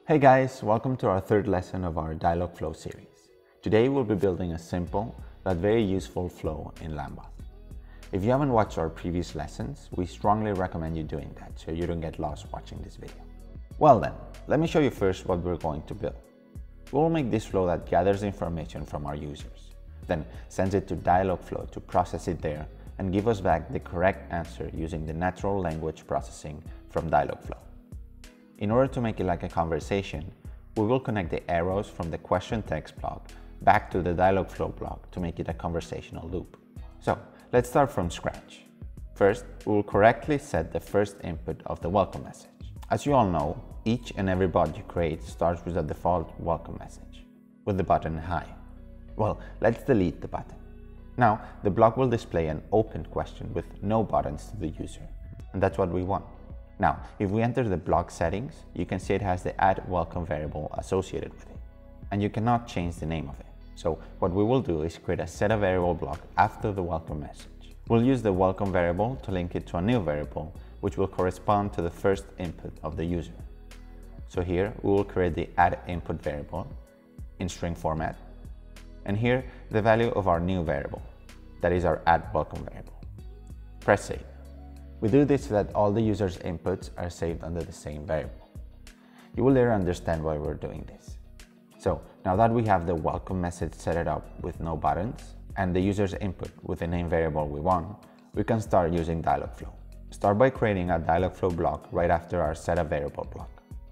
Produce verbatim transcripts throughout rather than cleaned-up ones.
Hey guys, welcome to our third lesson of our Dialogflow series. Today we'll be building a simple but very useful flow in Landbot. If you haven't watched our previous lessons, we strongly recommend you doing that so you don't get lost watching this video. Well then, let me show you first what we're going to build. We'll make this flow that gathers information from our users, then sends it to Dialogflow to process it there and give us back the correct answer using the natural language processing from Dialogflow. In order to make it like a conversation, we will connect the arrows from the question text block back to the Dialogflow block to make it a conversational loop. So let's start from scratch. First, we will correctly set the first input of the welcome message. As you all know, each and every bot you create starts with a default welcome message, with the button hi. Well, let's delete the button. Now, the block will display an open question with no buttons to the user, and that's what we want. Now, if we enter the block settings, you can see it has the add welcome variable associated with it, and you cannot change the name of it. So what we will do is create a set of variable block after the welcome message. We'll use the welcome variable to link it to a new variable, which will correspond to the first input of the user. So here we will create the add input variable in string format, and here the value of our new variable, that is our add welcome variable. Press save. We do this so that all the user's inputs are saved under the same variable. You will later understand why we're doing this. So now that we have the welcome message set it up with no buttons and the user's input with the name variable we want, we can start using Dialogflow. Start by creating a Dialogflow block right after our set a variable block.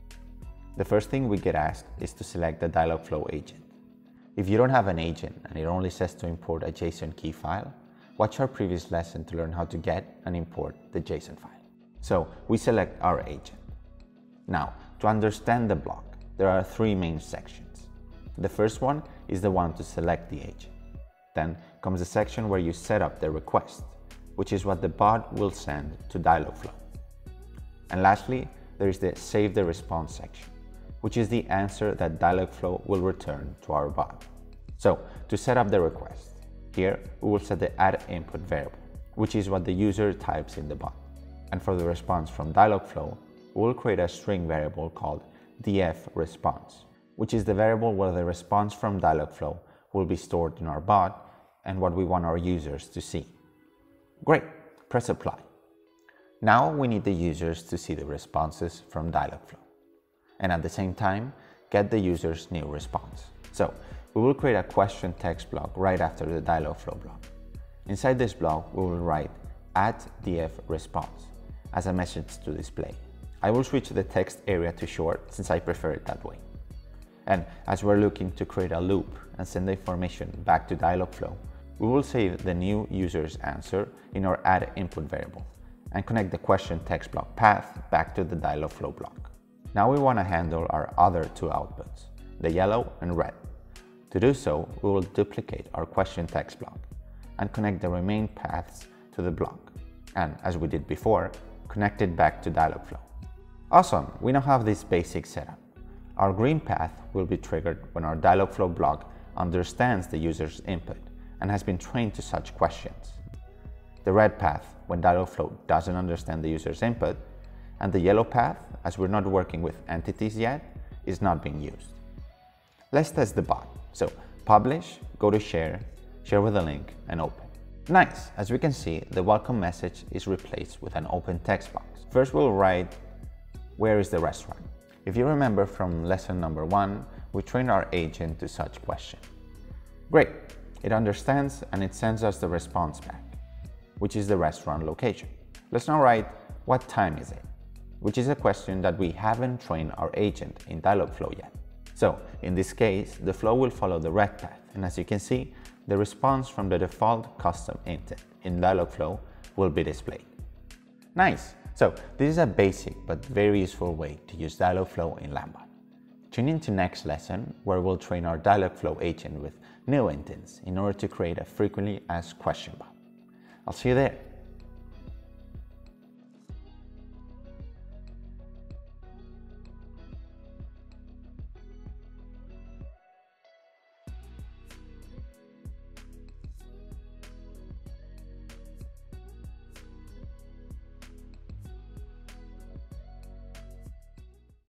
The first thing we get asked is to select the Dialogflow agent. If you don't have an agent and it only says to import a JSON key file, watch our previous lesson to learn how to get and import the JSON file. So we select our agent. Now, to understand the block, there are three main sections. The first one is the one to select the agent. Then comes the section where you set up the request, which is what the bot will send to Dialogflow. And lastly, there is the save the response section, which is the answer that Dialogflow will return to our bot. So to set up the request, here we will set the add input variable, which is what the user types in the bot. And for the response from Dialogflow, we will create a string variable called dfResponse, which is the variable where the response from Dialogflow will be stored in our bot and what we want our users to see. Great, press apply. Now we need the users to see the responses from Dialogflow, and at the same time, get the user's new response. So we will create a question text block right after the Dialogflow block. Inside this block, we will write at dfResponse as a message to display. I will switch the text area to short since I prefer it that way. And as we're looking to create a loop and send the information back to Dialogflow, we will save the new user's answer in our add input variable and connect the question text block path back to the Dialogflow block. Now we want to handle our other two outputs, the yellow and red. To do so, we will duplicate our question text block and connect the remaining paths to the block, and as we did before, connect it back to Dialogflow. Awesome, we now have this basic setup. Our green path will be triggered when our Dialogflow block understands the user's input and has been trained to such questions. The red path when Dialogflow doesn't understand the user's input, and the yellow path, as we're not working with entities yet, is not being used. Let's test the bot. So publish, go to share, share with a link, and open. Nice, as we can see, the welcome message is replaced with an open text box. First we'll write, where is the restaurant? If you remember from lesson number one, we trained our agent to such question. Great, it understands and it sends us the response back, which is the restaurant location. Let's now write, what time is it? Which is a question that we haven't trained our agent in Dialogflow yet. So in this case, the flow will follow the red path, and as you can see, the response from the default custom intent in Dialogflow will be displayed. Nice! So this is a basic but very useful way to use Dialogflow in Landbot. Tune in to next lesson where we'll train our Dialogflow agent with new intents in order to create a frequently asked question bot. I'll see you there.